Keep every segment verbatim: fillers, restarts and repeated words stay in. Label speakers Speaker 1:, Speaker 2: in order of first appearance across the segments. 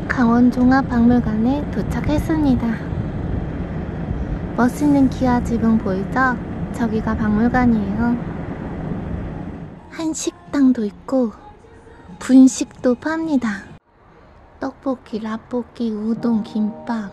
Speaker 1: 강원종합박물관에 도착했습니다. 멋있는 기아 지붕 보이죠? 저기가 박물관이에요. 한식당도 있고 분식도 팝니다. 떡볶이, 라볶이, 우동, 김밥.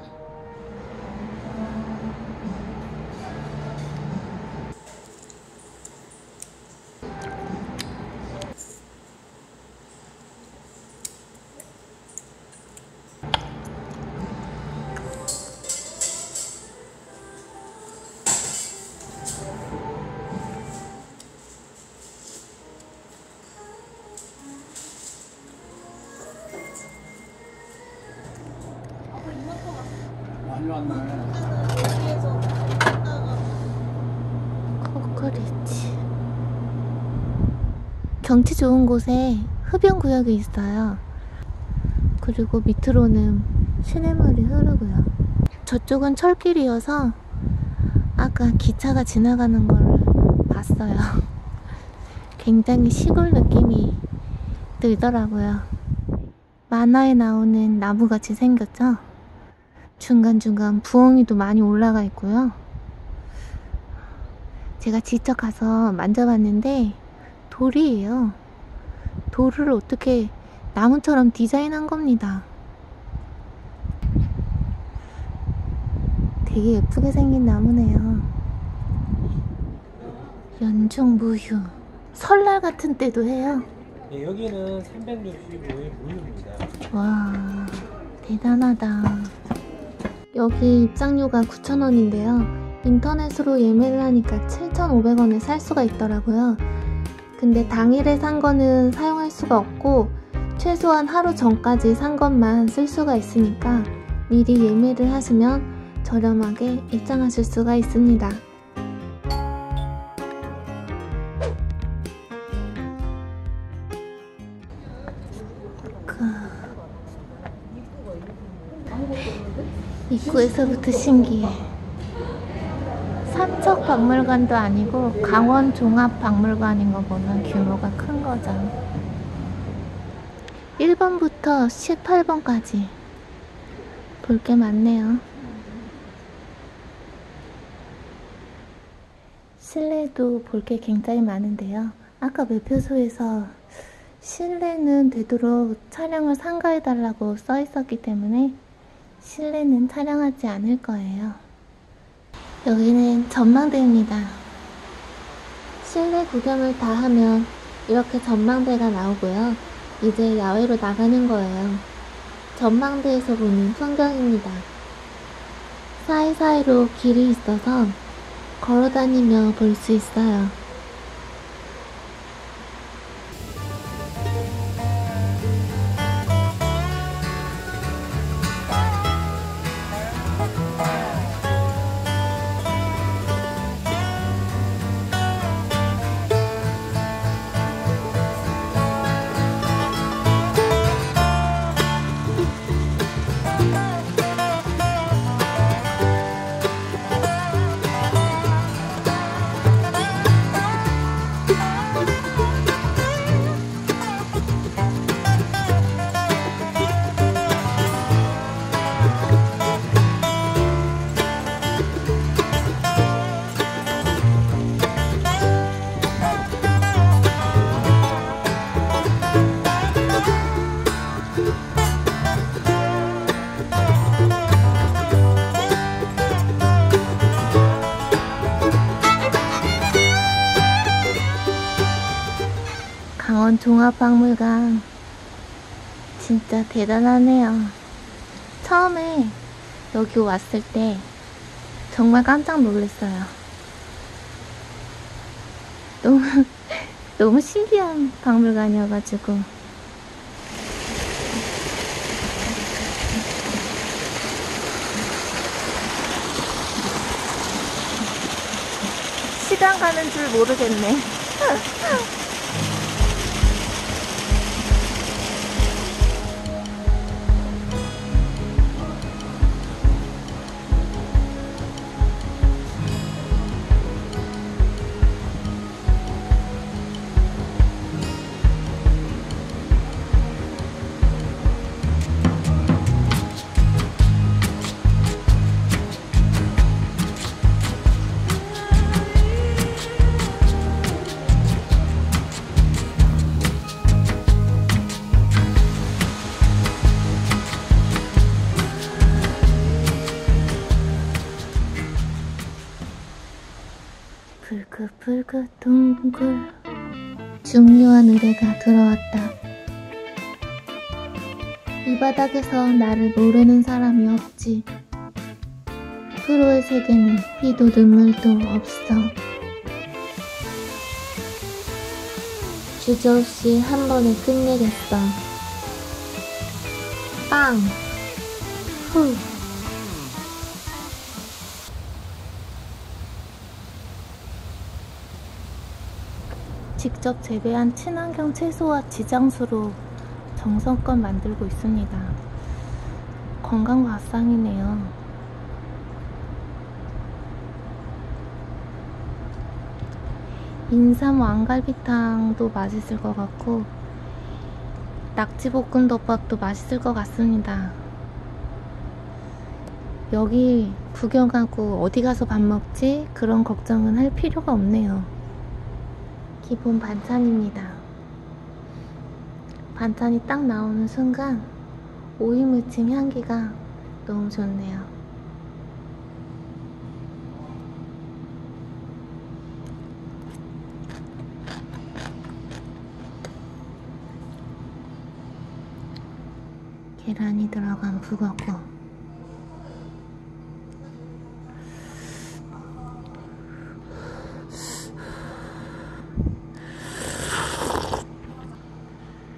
Speaker 2: 많이 왔네.
Speaker 1: 코코리치. 경치 좋은 곳에 흡연구역이 있어요. 그리고 밑으로는 시냇물이 흐르고요. 저쪽은 철길이어서 아까 기차가 지나가는 걸 봤어요. 굉장히 시골 느낌이 들더라고요. 만화에 나오는 나무같이 생겼죠? 중간중간 부엉이도 많이 올라가 있고요. 제가 직접 가서 만져봤는데 돌이에요. 돌을 어떻게 나무처럼 디자인한 겁니다. 되게 예쁘게 생긴 나무네요. 연중무휴. 설날 같은 때도 해요.
Speaker 2: 네, 여기는 삼백육십오 일 무휴입니다.
Speaker 1: 와, 대단하다. 여기 입장료가 구천 원인데요. 인터넷으로 예매를 하니까 칠천오백 원에 살 수가 있더라고요. 근데 당일에 산 거는 사용할 수가 없고 최소한 하루 전까지 산 것만 쓸 수가 있으니까 미리 예매를 하시면 저렴하게 입장하실 수가 있습니다. 입구에서부터 신기해. 삼척박물관도 아니고 강원종합박물관인 거 보면 규모가 큰 거죠. 일 번부터 십팔 번까지 볼 게 많네요. 실내도 볼 게 굉장히 많은데요. 아까 매표소에서 실내는 되도록 촬영을 삼가해달라고 써 있었기 때문에 실내는 촬영하지 않을 거예요. 여기는 전망대입니다. 실내 구경을 다 하면 이렇게 전망대가 나오고요. 이제 야외로 나가는 거예요. 전망대에서 보는 풍경입니다. 사이사이로 길이 있어서 걸어다니며 볼 수 있어요. 강원종합박물관 진짜 대단하네요. 처음에 여기 왔을 때 정말 깜짝 놀랐어요. 너무 너무 신기한 박물관이어가지고. 시간 가는 줄 모르겠네. 둥글 그 둥글. 중요한 의뢰가 들어왔다. 이 바닥에서 나를 모르는 사람이 없지. 프로의 세계는 피도 눈물도 없어. 주저없이 한 번에 끝내겠어. 빵! 후! 직접 재배한 친환경 채소와 지장수로 정성껏 만들고 있습니다. 건강 밥상이네요. 인삼 왕갈비탕도 맛있을 것 같고 낙지볶음덮밥도 맛있을 것 같습니다. 여기 구경하고 어디 가서 밥 먹지? 그런 걱정은 할 필요가 없네요. 기본 반찬입니다. 반찬이 딱 나오는 순간 오이무침 향기가 너무 좋네요. 계란이 들어간 북어국.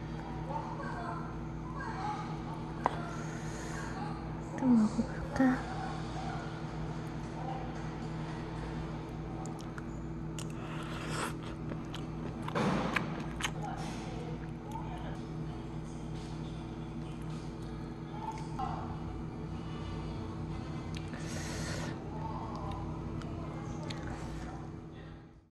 Speaker 1: 또 먹어볼까?